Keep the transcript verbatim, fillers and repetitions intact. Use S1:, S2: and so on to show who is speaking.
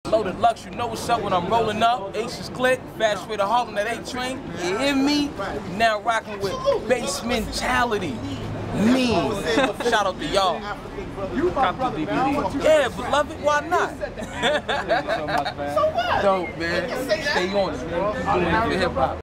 S1: Loaded Lux, you know what's up when I'm rolling up. Aces click, fast way to Harlem, that A train. You hear me? Now rocking with Basementality. Mean. Shout out to y'all. Cop the D V D. Yeah, beloved, why not?
S2: Thank you so much, man.
S1: Dope, man. Stay on it, man. Keep doing it for hip hop.